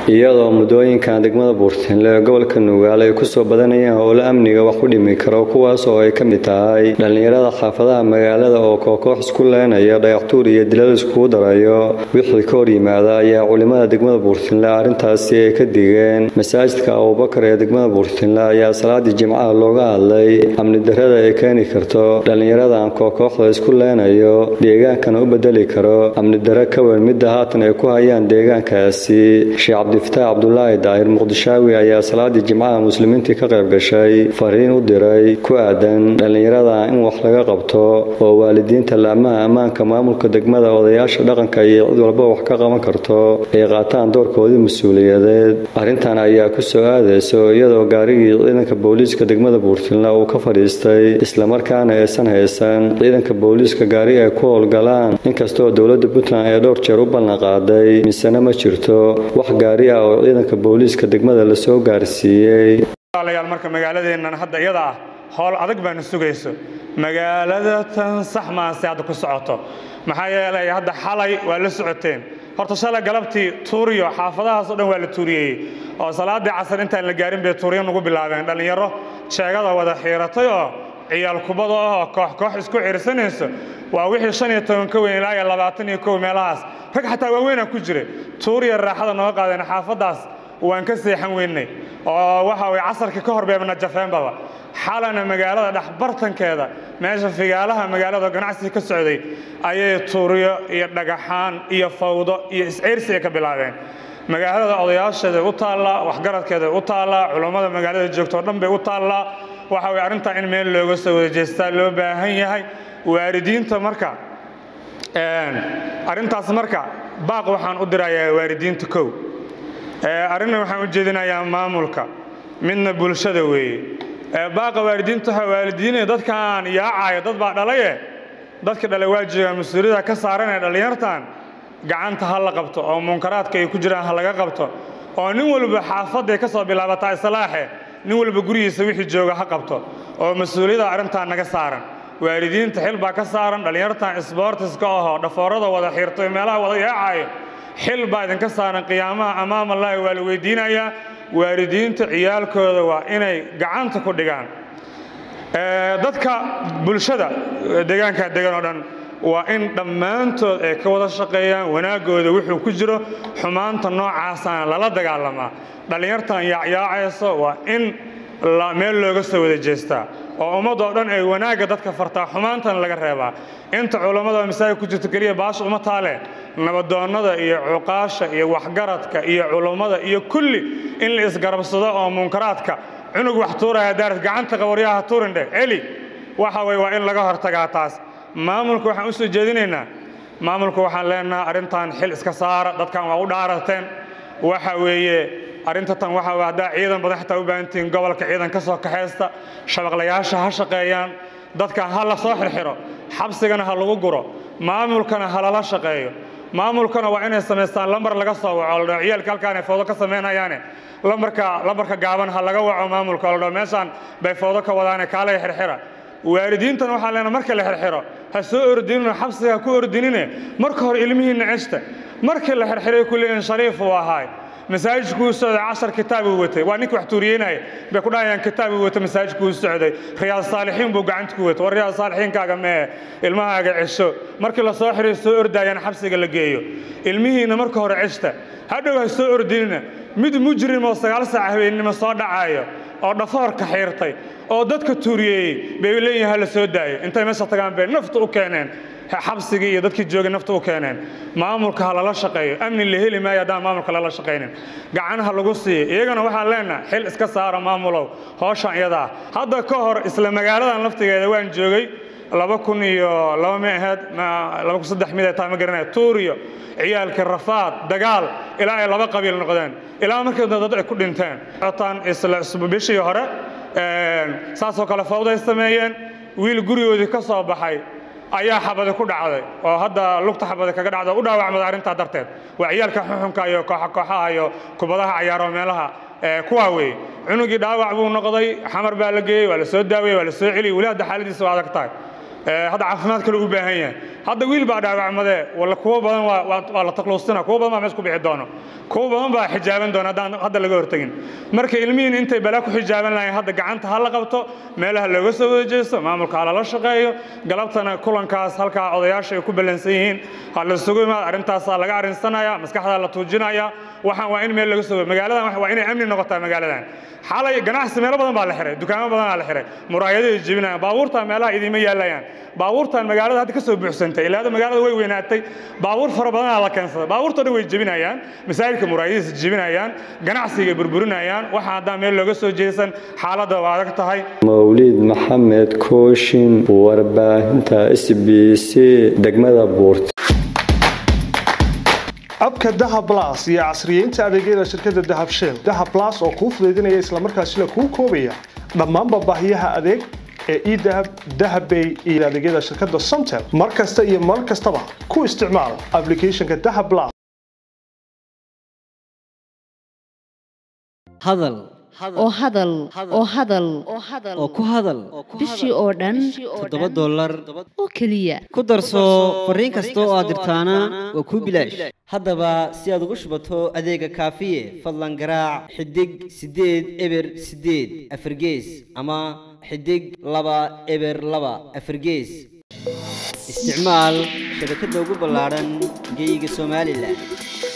iyadoo muddooyinkan degmada Buurtinle gobolka Nugaal ay ku soo badanayaan howlo amniga wax u dhimi karo kuwaas oo ay ka mid tahay dhalinyarada xaafadaha magaalada oo koox isku leenaya dhaqtuur iyo dilal isku darayo wixii ka hor yimaada ayaa culimada degmada Buurtinle arintaasi ay ka digeen masaajidka Abubakar ee degmada Buurtinle ayaa salaadii Jimcaha looga hadlay amni darrada ay keeni karto dhalinyarada kooxda isku leenayo deegaankan u bedeli karo amni darro ka weyn mid haatan ay ku hayaan deegaankaasi Abdifataax Abdullaahi Daahir Muqdishaawi ayaa salaadii Jimcaha muslimiintii ka qayb gashay fariin u diray ku aadan dhalinyarada in wax laga qabto oo waalidiinta laamaha ammaanka maamulka degmada odayaasha dhaqanka iyo cid walba wax ka qaban karto ay qaataan doorkoodii mas'uuliyadeed arintan ayaa ku soo aadayso iyadoo gaarigii ciidanka booliiska degmada Buurtinle uu ka fadhiistay isla markaana aysan haysan ciidanka booliiska gaari ay ku howlgalaan inkastoo dowladda Puntland ay dhowr jeer u ballan qaaday misana ma jirto wax gaari ah oo ciidanka booliiska degmada la soo gaarsiiyay walaalayaal marka magaaladeena hadda iyada howl adag baan sugayso magaalada tan sax ma saacad ku socoto maxaa yeelay hadda xalay waa la socoteen horta shalay galabtii tuuriyo xaafadahaas oo dhan waa la tuuriyay oo salaadii casar intaan la gaarin bay tuuriyo ugu bilaabeen dhalinyaro sheegada wada xiiratay oo ciyaal kubada oo koox isku cirsanayso waa wixii 15 ka weyn ilaa 21 meelahaas rag xataa waaweyn ku jiray tuuriya raaxada noo qaadeen xaafadaas waan ka seexan weynay oo waxa way casarka ka hor beebna jafeen baba xalana magaalada dhaxbartankeeda meesha figaalaha magaalada ganacsiga ka socday ayay tuuriyo iyo dhagaxaan iyo fawdo iyo isciirsi ka bilaabeen magaalada odayaasheeda u taala waxgaradkeeda u taala culimada magaalada joogto dhan bay u taala waxa way arinta in meel looga soo wajeestaa loo baahan yahay waalidiinta marka arintaas marka baaq waxaan u dirayaa waalidiinta koow arrinna waxaan u jeedinayaa maamulka midna bulshada weeye baaqa waalidiinta waalidiinay dadkan yaacay dad baa dhalay dadka dhalay waajiga mas'uuliyadda ka saaran ee dhalinyartan gacanta hal la qabto oo munkaraadka ay ku jiraan hal laga qabto oo nin walba xaafadda ka soo bilaabata islaaxe nin walba gurigiisa wixii jooga ha qabto oo mas'uuliyadda arintan naga saaran waalidiinta xil baa ka saaran dhalinyartan sportiska oo dhafoorada wada xirtay meelaha wada yaacay xil baa idin ka saaran qiyaamaha amaam Allah waa la weydiinayaa waalidiinta ciyaalkooda waa inay gacanta ku dhigaan dadka bulshada deegaanka degan oo dhan waa in dhammaantood ay ka wada shaqeeyaan wanaagooda wuxuu ku jiro xumaanta noocaas aan lala dagaalamaa dhalinyartan yaacayso waa in meel looga soo wada jeestaa oo ummadoo dhan ay wanaaga dadka fartaa xumaantan laga reebaa inta culimada masaajid ku jirta kaliya baash uma taale nabadoonnada iyo cuqaasha iyo waxgaradka iyo culimada iyo kulli in la isgarabsado oo munkaraadka cunug wax tuuraya daarad gacanta qawaryaha tuurindhe eli waxa way waa in laga hortagaa taas maamulku waxaan u soo jeedinaynaa maamulku waxaan leenahay arintan xil iska saara dadkan waa u dhaarateen waxa weeye arinta tan waxa waada ciidan badan xitaa u baahantiin gobolka ciidan ka soo kaxeysta shabaqlayaasha ha shaqeeyaan dadka ha la soo xirxiro xabsigana ha lagu guro maamulkana ha la shaqeeyo maamulkana waa inay sameystaan lambar laga soo waco ciyaalka halkaan ay foodo ka sameynayaan lambarka gaaban ha laga waco maamulka oo meeshan bay foodo ka wadaan kaalay xirxira waalidiintan waxa leena marka la xirxiro ha soo ordinina xabsiga ku ordinina marka hor ilmihiina ceshta marka la xirxiray kulli in shariif u ahaay masaajidku socday 10 kitaab uu watay waa ninka wax tuuriyeenay bay ku dhaayaan kitaab uu watay masaajidku socday riyaad saalixiin buu gacanta ku watay riyaad saalixiin kaaga mee ilmahaaga cesho markii la soo xiray soo ordayaan xabsiga la geeyo ilmihiina marka hore ceshta hadhow ha soo ordinina mid mujrim oo 9 saac habeenimo soo dhacayo oo dhafoorka xiirtay oo dadka tuuriyay bay leeyahay la soo daayo intay meesha tagaan bay nafta u keeneen xabsiga iyo dadkii joogay nafta u keeneen maamulka ha la shaqeeyo amni la heli maayo hadaan maamulka la shaqeeynin gacanaha lagu siiyo iyagana waxaan leenahay xil iska saara maamulow hawshan iyada hadda ka hor isla magaaladan laftigeeda waan joogay 2002 ma ahayd 2003 mid ay taama garanay tuuriyo ciyaalka rafaad dagaal ilaa ay laba qabiil noqdeen ilaa markii dad ay ku dhinteen xotaan isla bishii hore saasoo kale fawday sameeyeen wiil gurigoodii ka soo baxay ayaa xabada ku dhacday oo hadda lugta xabada kaga dhacday u dhaawacmay arinta darteed waa ciyaalka xunxunka iyo kooxaha iyo kubadaha ciyaaro meelaha kuwa way cunugii dhaawac buu noqday xamar baa la geeyay waa la soo daaway waa la soo celiyay walaad xaaladiisa waa adag tahay هذا عفنات كله وباهية hadda wiil baa dhaawacmade wala kuwa badan waa la taqloostina kuwa badan baa mees ku bixi doono kuwa badan baa xijaaban doona hadda laga hortagin marka ilmihiin intay balaa ku xijaaban lahayn hadda gacanta ha la qabto meelaha looga soo wajeesto maamulka ha la shaqeeyo galabtana kulankaas halka odayaasha ay ku balansan yihiin ha la sugo imaad arintaas laga arinsanaya maskaxda la tuujinaya waxaan waa in meel laga soo magaaladan waa inay amni noqotaa magaaladan xalay ganacsi meel badan baa la xiray dukaamo badan la xiray muraayadaha jibinayaan baabuurta meelaha idima yaalayaan baabuurtan magaalada hadda ka soo buuxsantay ilaa magaalada way weynaatay baabuur fara badan la keensaday baabuurta way jibinayaan masaajidka muraayadihiisa jibinayaan ganacsiga burburinayaan waxa hadda meel looga soo jeesan xaaladda waa adag tahay Mawlid Maxamed Kooshin warbaahinta SBC degmada Boort abka Dahab Plus iyo casriyeynta adeegyada shirkadda Dahab Shell Dahab Plus oo ku fududeynaya isla markaasina ku koobaya dhammaan baahiyaha adeeg ee e-Dahab Dahabbay iyo adeegyada shirkadda Somtel markasta iyo mar kastaba ku isticmaal applicationka Dahab Plus hadal oo ku hadal bishii oo dhan $7 oo kaliya ku darso fariin kasta oo aad dirtaana waa ku bilaash haddaba si aad ugu shubato adeega kaafiye fadlan garaac xidig 8 eber 8 afargees ama xidig 2 eber 2 afargees isticmaal shabakadda ugu ballaaran geyga Soomaaliland